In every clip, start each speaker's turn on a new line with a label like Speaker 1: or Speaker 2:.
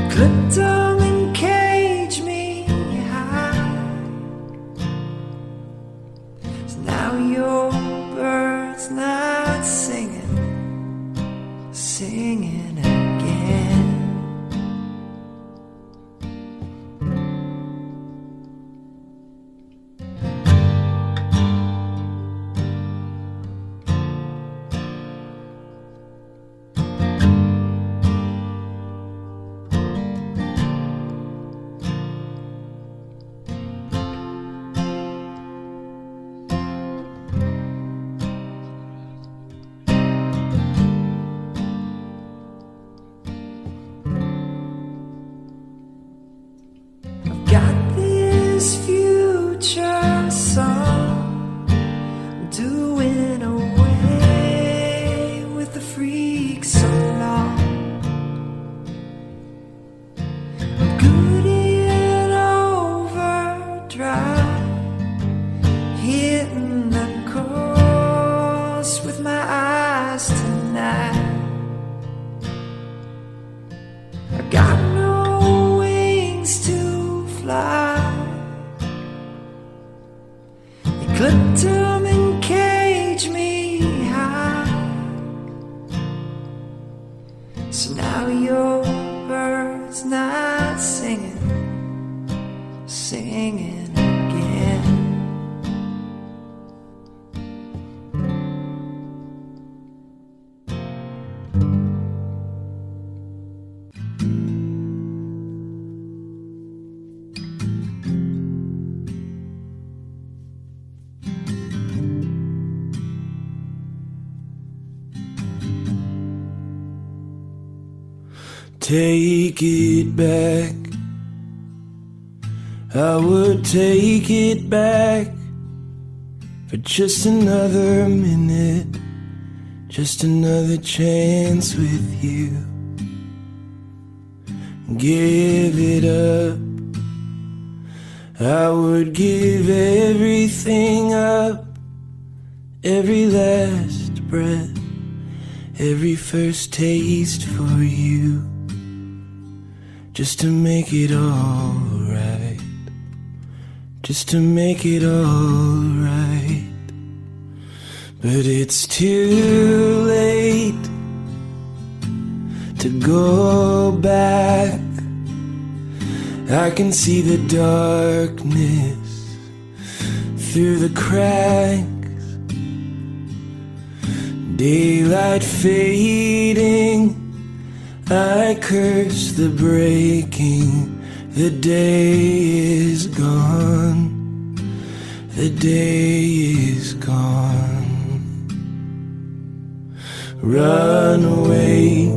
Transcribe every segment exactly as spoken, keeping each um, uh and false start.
Speaker 1: clipped them and caged me high. So now your bird's not singing, singing again. Got this future song, I'm doing away with the freaks so long. I'm good in overdrive, hitting the course with my eyes tonight. I got no wings to fly. You clipped them and caged me high. So now your bird's not singing, singing again.
Speaker 2: Take it back, I would take it back for just another minute, just another chance with you. Give it up, I would give everything up, every last breath, every first taste for you, just to make it all right, just to make it all right. But it's too late to go back. I can see the darkness through the cracks, daylight fading. I curse the breaking. The day is gone, the day is gone. Run away,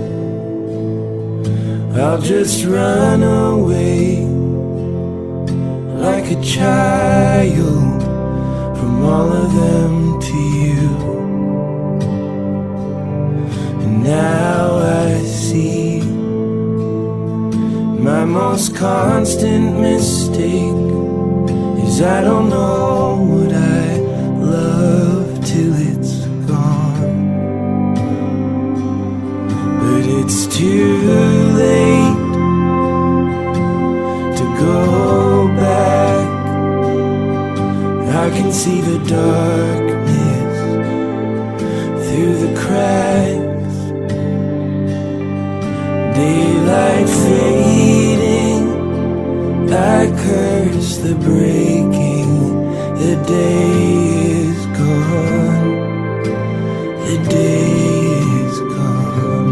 Speaker 2: I'll just run away like a child from all of them to you. And now I see my most constant mistake is I don't know what I love till it's gone. But it's too late to go back. I can see the darkness through the cracks, daylight fading. I curse the breaking. The day is gone, the day is gone.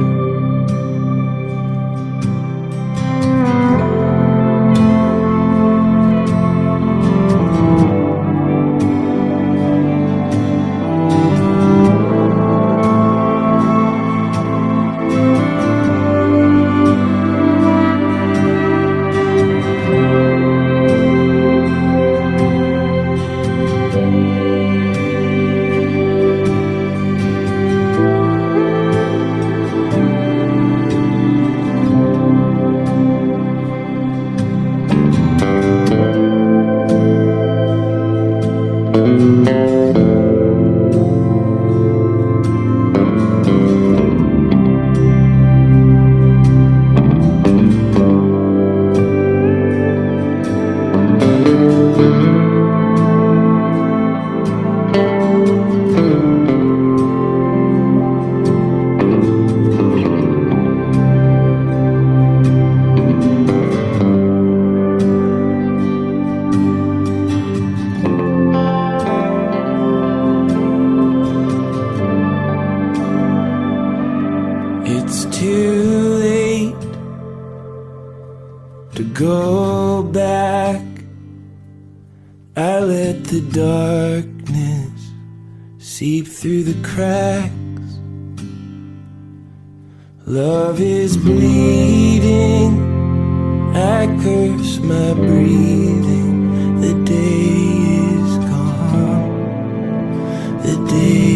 Speaker 2: it's too late to go back. I let the darkness seep through the cracks. Love is bleeding, I curse my breathing. The day is gone, the day